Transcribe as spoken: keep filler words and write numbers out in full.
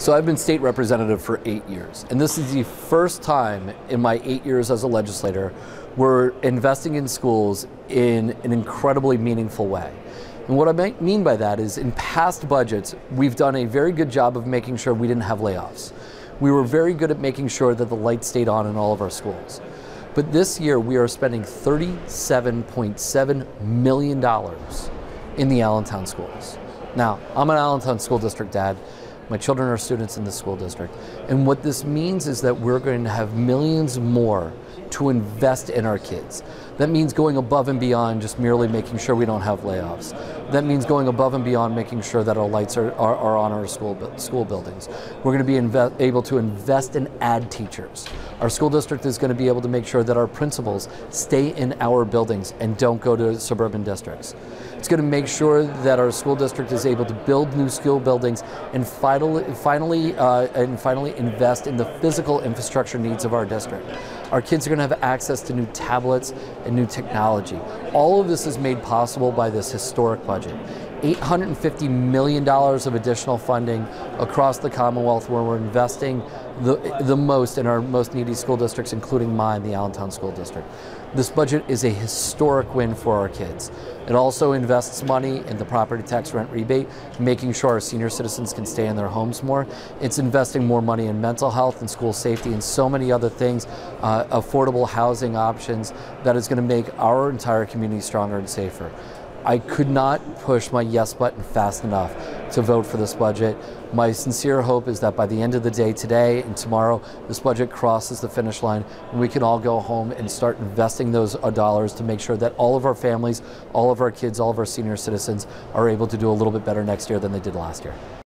So I've been state representative for eight years, and this is the first time in my eight years as a legislator we're investing in schools in an incredibly meaningful way. And what I mean by that is, in past budgets, we've done a very good job of making sure we didn't have layoffs. We were very good at making sure that the lights stayed on in all of our schools. But this year we are spending thirty-seven point seven million dollars in the Allentown schools. Now, I'm an Allentown school district dad. My children are students in the school district. And what this means is that we're going to have millions more to invest in our kids. That means going above and beyond just merely making sure we don't have layoffs. That means going above and beyond making sure that our lights are, are, are on our school, school buildings. We're going to be inve- able to invest and add teachers. Our school district is going to be able to make sure that our principals stay in our buildings and don't go to suburban districts. It's going to make sure that our school district is able to build new school buildings and finally, finally, uh, and finally invest in the physical infrastructure needs of our district. Our kids are going to have access to new tablets and new technology. All of this is made possible by this historic budget. eight hundred fifty million dollars of additional funding across the Commonwealth, where we're investing the, the most in our most needy school districts, including mine, the Allentown School District. This budget is a historic win for our kids. It also invests money in the property tax rent rebate, making sure our senior citizens can stay in their homes more. It's investing more money in mental health and school safety and so many other things, uh, affordable housing options, that is going to make our entire community stronger and safer. I could not push my yes button fast enough to vote for this budget. My sincere hope is that by the end of the day today and tomorrow, this budget crosses the finish line and we can all go home and start investing those dollars to make sure that all of our families, all of our kids, all of our senior citizens are able to do a little bit better next year than they did last year.